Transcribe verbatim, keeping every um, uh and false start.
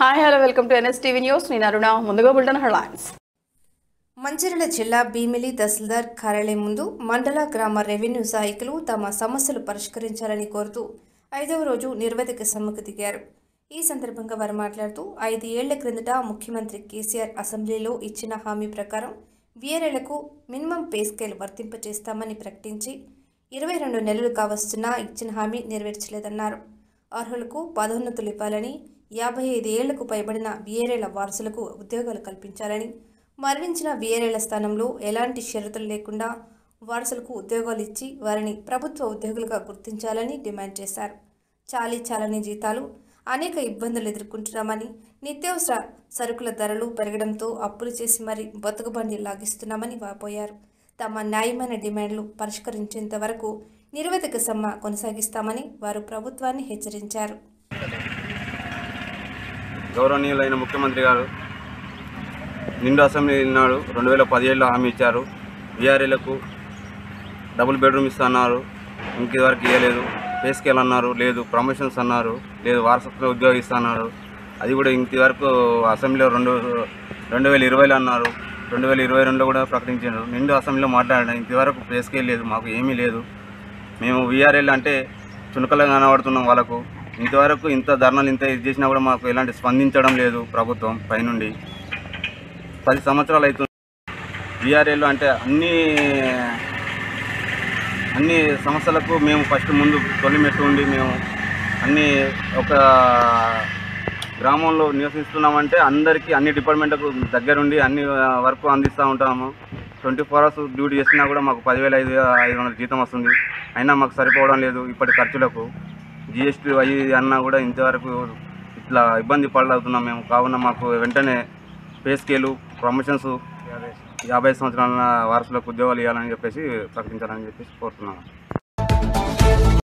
Hi hello welcome to NSTV news. నేను అరుణ. ముందుగా bulletin headlines. Mancherial జిల్లా భీమిలి తహసీల్దార్ కార్యాలయం ముందు మండల గ్రామ రెవెన్యూ సహాయకులు తమ సమస్యలు పరిష్కరించాలని కోరుతూ ఐదవ రోజు నిర్వేదిక సమ్మెకు దిగారు. ఈ సందర్భంగా వారు మాట్లాడుతూ ఐదు ఏళ్ల క్రిందట ముఖ్యమంత్రి కేసీఆర్ అసెంబ్లీలో ఇచ్చిన హామీ ప్రకారం వీఆర్ఏలకు మినిమం పే స్కేల్ వర్తింపచేస్తామని ప్రకటించి ఇరవై రెండు నెలలు కావస్తున్నా ఇచ్చిన హామీ నెరవేర్చలేదన్నారు. అర్హులకు పదోన్నతులు ఇవ్వాలని, యాభై ఐదు ఏళ్లకు పైబడిన వీఆర్ఏల వారసులకు ఉద్యోగాలు కల్పించాలని, మరణించిన వీఆర్ఏల స్థానంలో ఎలాంటి షరతులు లేకుండా వారసులకు ఉద్యోగాలు ఇచ్చి వారిని ప్రభుత్వ ఉద్యోగులుగా గుర్తించాలని డిమాండ్ చేశారు. చాలీ చాలని జీతాలు, అనేక ఇబ్బందులు ఎదుర్కొంటున్నామని, నిత్యావసర సరుకుల ధరలు పెరగడంతో అప్పులు చేసి మరీ బతుకుబండి లాగిస్తున్నామని వాపోయారు. తమ న్యాయమైన డిమాండ్లు పరిష్కరించేంత వరకు నిర్వేదిక సమ్మె కొనసాగిస్తామని వారు ప్రభుత్వాన్ని హెచ్చరించారు. గౌరవనీయులైన ముఖ్యమంత్రి గారు నిండు అసెంబ్లీ నాడు రెండు వేల పదిహేడులో హామీ ఇచ్చారు. వీఆర్ఏలకు డబుల్ బెడ్రూమ్ ఇస్తున్నారు, ఇంతవరకు ఇవ్వలేదు. పే స్కేల్ అన్నారు, లేదు. ప్రమోషన్స్ అన్నారు, లేదు. వారసత్వ ఉద్యోగం ఇస్తున్నారు, అది కూడా ఇంతవరకు అసెంబ్లీలో రెండు రెండు వేల ఇరవైలో అన్నారు, రెండు వేల ఇరవై రెండులో కూడా ప్రకటించారు. నిండు అసెంబ్లీలో మాట్లాడినా ఇంతవరకు పే స్కేల్ లేదు, మాకు ఏమీ లేదు. మేము వీఆర్ఏలు అంటే చునకలా కనబడుతున్నాం వాళ్ళకు. ఇంతవరకు ఇంత ధర్నాలు ఇంత ఇది చేసినా కూడా మాకు ఎలాంటి స్పందించడం లేదు ప్రభుత్వం పైనుండి. పది సంవత్సరాలు అవుతుంది. వీఆర్ఏలు అంటే అన్ని అన్ని సమస్యలకు మేము ఫస్ట్ ముందు తొలిమెట్టు ఉండి మేము అన్ని ఒక గ్రామంలో నివసిస్తున్నామంటే అందరికీ అన్ని డిపార్ట్మెంట్లకు దగ్గరుండి అన్ని వర్క్ అందిస్తూ ఉంటాము. ట్వంటీ ఫోర్ అవర్స్ డ్యూటీ చేసినా కూడా మాకు పదివేల ఐదు ఐదు వందల జీతం వస్తుంది. అయినా మాకు సరిపోవడం లేదు. ఇప్పటి ఖర్చులకు జిఎస్టీ అయ్యి అన్నా కూడా ఇంతవరకు ఇట్లా ఇబ్బంది పడుతున్నాం మేము. కావున మాకు వెంటనే పే స్కేలు, ప్రమోషన్స్, యాభై సంవత్సరాల వారసులకు ఉద్యోగాలు ఇవ్వాలని చెప్పేసి ప్రకటించాలని చెప్పేసి కోరుతున్నాను.